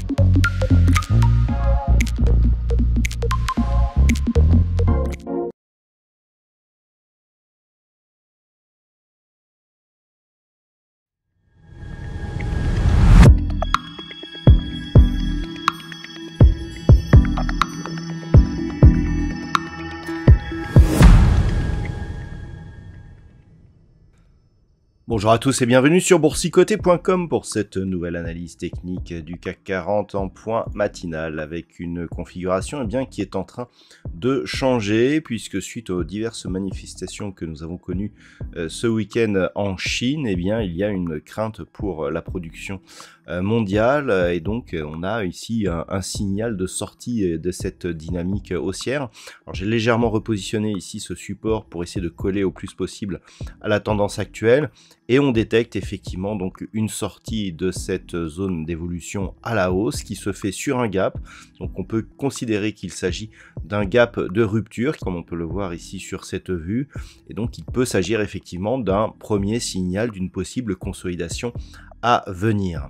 Bonjour à tous et bienvenue sur boursicoté.com pour cette nouvelle analyse technique du CAC 40 en point matinal avec une configuration qui est en train de changer puisque suite aux diverses manifestations que nous avons connues ce week-end en Chine, il y a une crainte pour la production mondiale et donc on a ici un signal de sortie de cette dynamique haussière. Alors j'ai légèrement repositionné ici ce support pour essayer de coller au plus possible à la tendance actuelle. Et on détecte effectivement donc une sortie de cette zone d'évolution à la hausse qui se fait sur un gap. Donc on peut considérer qu'il s'agit d'un gap de rupture, comme on peut le voir ici sur cette vue. Et donc il peut s'agir effectivement d'un premier signal d'une possible consolidation à venir.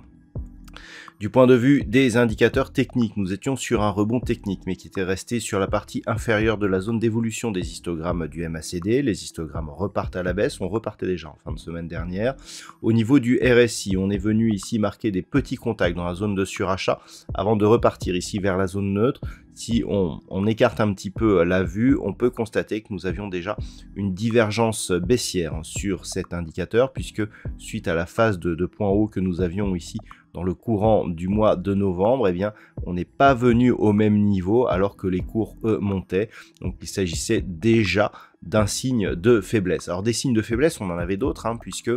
Du point de vue des indicateurs techniques, nous étions sur un rebond technique, mais qui était resté sur la partie inférieure de la zone d'évolution des histogrammes du MACD. Les histogrammes repartent à la baisse, on repartait déjà en fin de semaine dernière. Au niveau du RSI, on est venu ici marquer des petits contacts dans la zone de surachat avant de repartir ici vers la zone neutre. Si on écarte un petit peu la vue, on peut constater que nous avions déjà une divergence baissière sur cet indicateur, puisque suite à la phase de point haut que nous avions ici dans le courant du mois de novembre, on n'est pas venu au même niveau alors que les cours, eux, montaient. Donc il s'agissait déjà d'un signe de faiblesse. Alors des signes de faiblesse, on en avait d'autres, puisque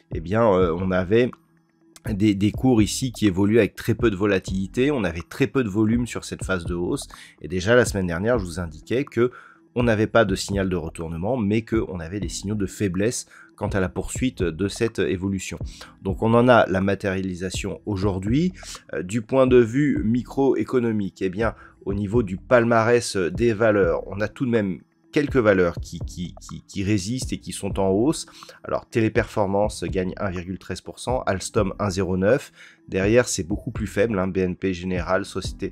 on avait des cours ici qui évoluent avec très peu de volatilité, on avait très peu de volume sur cette phase de hausse, et déjà la semaine dernière je vous indiquais que on n'avait pas de signal de retournement, mais qu'on avait des signaux de faiblesse quant à la poursuite de cette évolution. Donc on en a la matérialisation aujourd'hui. Du point de vue microéconomique, au niveau du palmarès des valeurs, on a tout de même quelques valeurs qui résistent et qui sont en hausse. Alors Téléperformance gagne 1,13%, Alstom 1,09%. Derrière, c'est beaucoup plus faible, BNP Générale,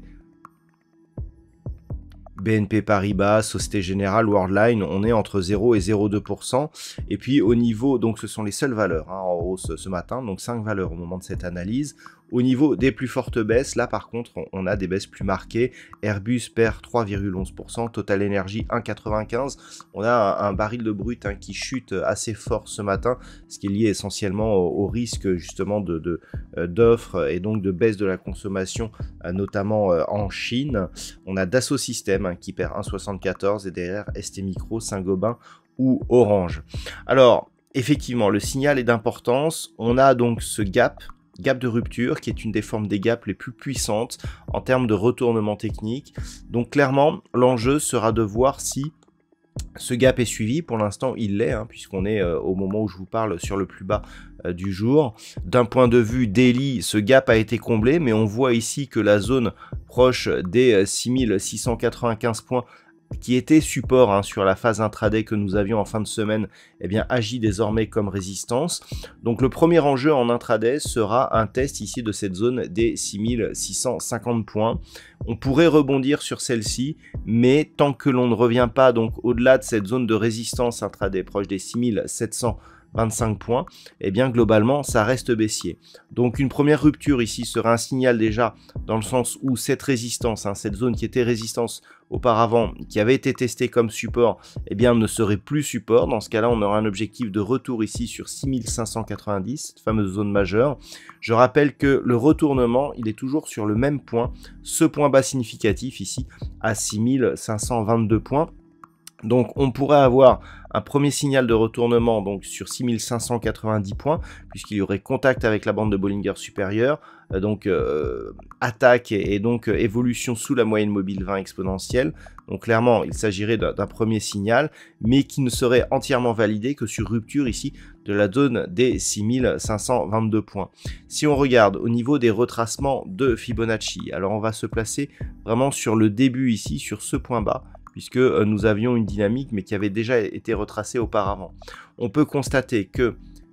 BNP Paribas, Société Générale, Worldline, on est entre 0 et 0,2%. Et puis au niveau, donc ce sont les seules valeurs en hausse ce matin, donc 5 valeurs au moment de cette analyse. Au niveau des plus fortes baisses, là par contre, on a des baisses plus marquées. Airbus perd 3,11%, Total Energy 1,95%. On a un baril de brut qui chute assez fort ce matin, ce qui est lié essentiellement au risque justement d'offres et donc de baisse de la consommation, notamment en Chine. On a Dassault Systèmes qui perd 1,74 et derrière ST Micro, Saint-Gobain ou Orange. Alors, effectivement, le signal est d'importance. On a donc ce gap de rupture qui est une des formes des gaps les plus puissantes en termes de retournement technique. Donc clairement, l'enjeu sera de voir si ce gap est suivi. Pour l'instant, il l'est, puisqu'on est au moment où je vous parle sur le plus bas du jour. D'un point de vue daily, ce gap a été comblé, mais on voit ici que la zone proche des 6695 points qui était support sur la phase intraday que nous avions en fin de semaine, agit désormais comme résistance. Donc le premier enjeu en intraday sera un test ici de cette zone des 6650 points. On pourrait rebondir sur celle-ci, mais tant que l'on ne revient pas donc au-delà de cette zone de résistance intraday proche des 6725 points, globalement ça reste baissier. Donc une première rupture ici sera un signal déjà dans le sens où cette résistance, cette zone qui était résistance auparavant, qui avait été testée comme support, ne serait plus support. Dans ce cas-là, on aura un objectif de retour ici sur 6590, cette fameuse zone majeure. Je rappelle que le retournement, il est toujours sur le même point, ce point bas significatif ici à 6522 points. Donc on pourrait avoir un premier signal de retournement donc sur 6590 points, puisqu'il y aurait contact avec la bande de Bollinger supérieure, attaque et donc évolution sous la moyenne mobile 20 exponentielle. Donc clairement, il s'agirait d'un premier signal, mais qui ne serait entièrement validé que sur rupture ici de la zone des 6522 points. Si on regarde au niveau des retracements de Fibonacci, alors on va se placer vraiment sur le début ici, sur ce point bas, puisque nous avions une dynamique mais qui avait déjà été retracée auparavant. On peut constater que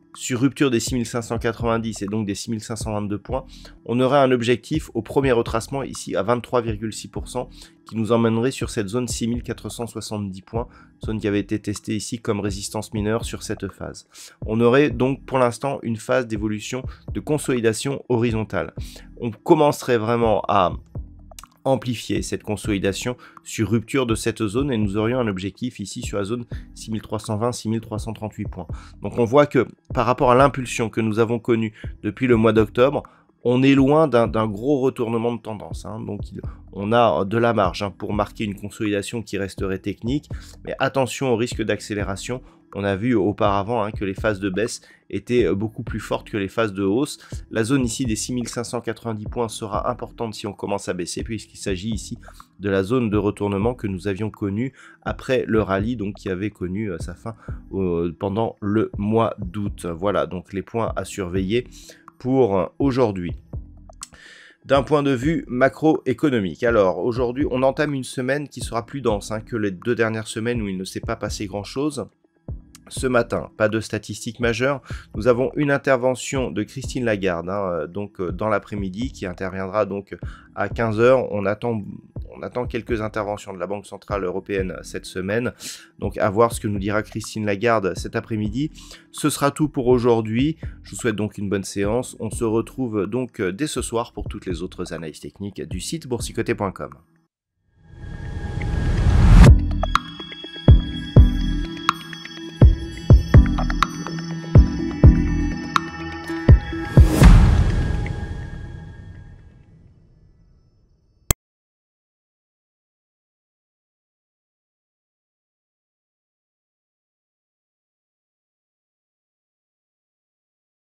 sur rupture des 6590 et donc des 6522 points, on aurait un objectif au premier retracement ici à 23,6% qui nous emmènerait sur cette zone 6470 points, zone qui avait été testée ici comme résistance mineure sur cette phase. On aurait donc pour l'instant une phase d'évolution de consolidation horizontale. On commencerait vraiment à amplifier cette consolidation sur rupture de cette zone et nous aurions un objectif ici sur la zone 6320-6338 points. Donc on voit que par rapport à l'impulsion que nous avons connue depuis le mois d'octobre, on est loin d'un gros retournement de tendance. Donc on a de la marge pour marquer une consolidation qui resterait technique, mais attention au risque d'accélération. On a vu auparavant que les phases de baisse étaient beaucoup plus fortes que les phases de hausse. La zone ici des 6590 points sera importante si on commence à baisser, puisqu'il s'agit ici de la zone de retournement que nous avions connue après le rallye, donc qui avait connu sa fin pendant le mois d'août. Voilà, donc les points à surveiller pour aujourd'hui. D'un point de vue macroéconomique, alors aujourd'hui on entame une semaine qui sera plus dense que les 2 dernières semaines où il ne s'est pas passé grand chose. Ce matin, pas de statistiques majeures. Nous avons une intervention de Christine Lagarde, donc dans l'après-midi, qui interviendra donc à 15 h. On attend quelques interventions de la Banque Centrale Européenne cette semaine. Donc à voir ce que nous dira Christine Lagarde cet après-midi. Ce sera tout pour aujourd'hui. Je vous souhaite donc une bonne séance. On se retrouve donc dès ce soir pour toutes les autres analyses techniques du site boursicoté.com.